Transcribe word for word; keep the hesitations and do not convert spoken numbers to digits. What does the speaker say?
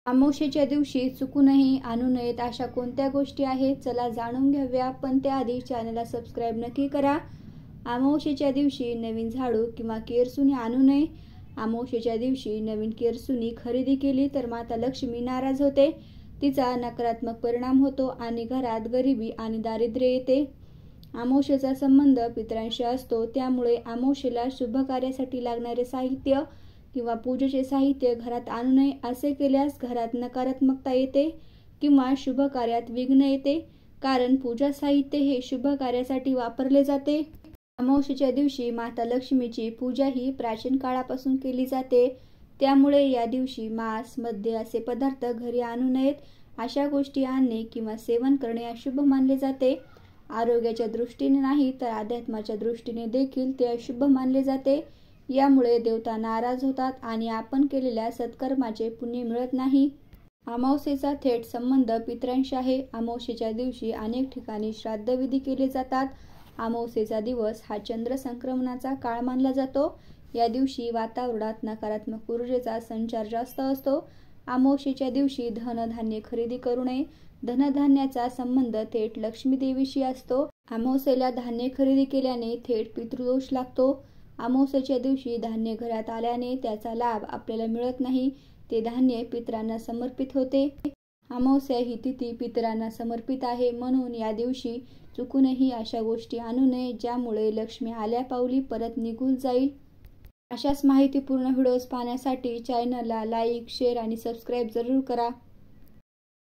अमावस्येच्या दिवशी चुकूनही आणू नयेत अशा कोणत्या गोष्टी आहेत, चला जाणून घेऊया. पण त्याआधी चॅनलला सबस्क्राईब नक्की करा. अमावस्येच्या दिवशी नवीन झाडू किंवा केरसुणी आणू नये. अमावस्येच्या दिवशी नवीन केरसुणी खरेदी केली तर माता लक्ष्मी नाराज होते, तिचा नकारात्मक परिणाम होतो आणि घरात गरिबी आणि दारिद्र्य येते. अमावस्येचा संबंध पितरांशी असतो, त्यामुळे अमावस्येला शुभ कार्यासाठी लागणारे साहित्य किंवा पूजेचे साहित्य घरात आणू नये. असे केल्यास घरात नकारात्मकता येते किंवा शुभ कार्यात विघ्न येते, कारण पूजा साहित्य हे शुभ कार्यासाठी वापरले जाते. अमावस्येच्या दिवशी माता लक्ष्मीची पूजा ही प्राचीन काळापासून केली जाते, त्यामुळे या दिवशी मांस, मद्य असे पदार्थ घरी आणू नयेत. अशा गोष्टी आणणे किंवा सेवन करणे अशुभ मानले जाते. आरोग्याच्या दृष्टीने नाही तर अध्यात्माच्या दृष्टीने देखील ते अशुभ मानले जाते. यामुळे देवता नाराज होतात आणि आपण केलेल्या सत्कर्माचे पुण्य मिळत नाही. अमावस्येचा थेट संबंध पितरांशी आहे. अमावस्येच्या दिवशी अनेक ठिकाणी श्राद्धविधी केले जातात. अमावस्येचा दिवस हा चंद्र संक्रमणाचा काळ मानला जातो. या दिवशी वातावरणात नकारात्मक ऊर्जेचा संचार जास्त असतो. अमावस्येच्या दिवशी धनधान्य खरेदी करू नये. धनधान्याचा संबंध थेट लक्ष्मी देवीशी असतो. अमावस्येला धान्य खरेदी केल्याने थेट पितृदोष लागतो. अमावस्येच्या दिवशी धान्य घरात आल्याने त्याचा लाभ आपल्याला मिळत नाही, ते धान्य पितरांना समर्पित होते. अमावस्या ही तिथी पितरांना समर्पित आहे, म्हणून या दिवशी चुकूनही अशा गोष्टी आणू नये ज्यामुळे लक्ष्मी आल्या पावली परत निघून जाईल. अशाच माहितीपूर्ण व्हिडिओज पाहण्यासाठी चॅनलला लाईक, शेअर आणि सबस्क्राईब जरूर करा.